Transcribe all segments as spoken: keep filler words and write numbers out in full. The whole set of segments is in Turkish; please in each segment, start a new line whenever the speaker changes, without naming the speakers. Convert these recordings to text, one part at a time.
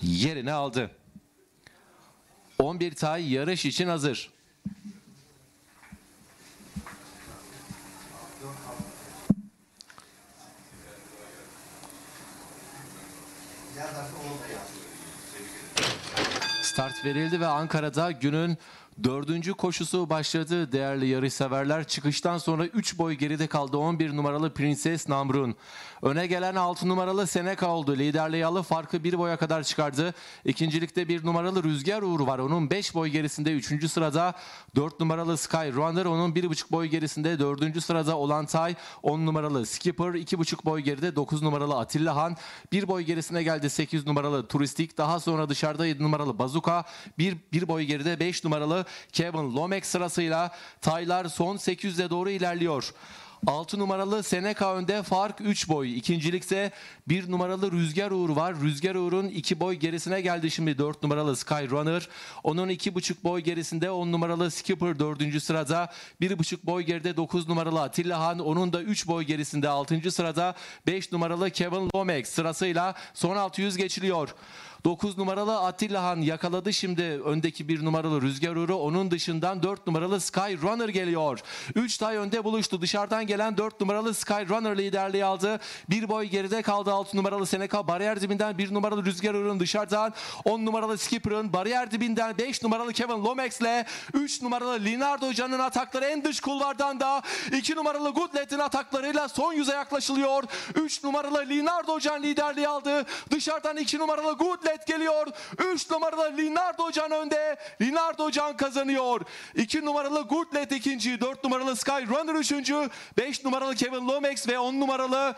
yerini aldı. on bir tay yarış için hazır. Start verildi ve Ankara'da günün dördüncü koşusu başladı değerli yarışseverler. Çıkıştan sonra üç boy geride kaldı on bir numaralı Prenses Namrun. Öne gelen altı numaralı Seneca oldu. Liderliği alıp farkı bir boya kadar çıkardı. İkincilikte bir numaralı Rüzgar Uğur var. Onun beş boy gerisinde üçüncü sırada dört numaralı Sky Runner. Onun bir buçuk boy gerisinde dördüncü sırada Olantay. on numaralı Skipper. iki buçuk boy geride dokuz numaralı Atilla Han. bir boy gerisine geldi sekiz numaralı Turistik. Daha sonra dışarıda yedi numaralı Bazuka. bir, bir boy geride beş numaralı Kevin Lomax sırasıyla taylar son sekiz yüze doğru ilerliyor. altı numaralı Seneca önde, fark üç boy. İkincilikte bir numaralı Rüzgar Uğur var. Rüzgar Uğur'un iki boy gerisine geldi şimdi dört numaralı Sky Runner. Onun iki buçuk boy gerisinde on numaralı Skipper dördüncü sırada. bir buçuk boy geride dokuz numaralı Atilla Han. Onun da üç boy gerisinde altıncı sırada beş numaralı Kevin Lomax sırasıyla son altı yüz geçiliyor. dokuz numaralı Atilla Han yakaladı şimdi öndeki bir numaralı Rüzgar Uğur'u. Onun dışından dört numaralı Sky Runner geliyor. üç tay önde buluştu. Dışarıdan gelen dört numaralı Sky Runner liderliği aldı. bir boy geride kaldı altı numaralı Seneca. Bariyer dibinden bir numaralı Rüzgar Uğur'un dışarıdan on numaralı Skipper'ın bariyer dibinden beş numaralı Kevin Lomax ile üç numaralı Leonardo Can'ın atakları en dış kulvardan da iki numaralı Goodlet'in ataklarıyla son yüze yaklaşılıyor. üç numaralı Leonardo Can liderliği aldı. Dışarıdan iki numaralı Goodlet geliyor. üç numaralı Leonardo Can önde. Leonardo Can kazanıyor. iki numaralı Goodlet ikinci. dört numaralı Sky Runner üçüncü. beş numaralı Kevin Lomax ve on numaralı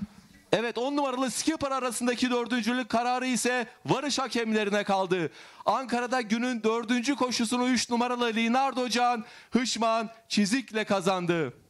Evet on numaralı Skipper arasındaki dördüncülük kararı ise varış hakemlerine kaldı. Ankara'da günün dördüncü koşusunu üç numaralı Leonardo Can Hışman Çizik'le kazandı.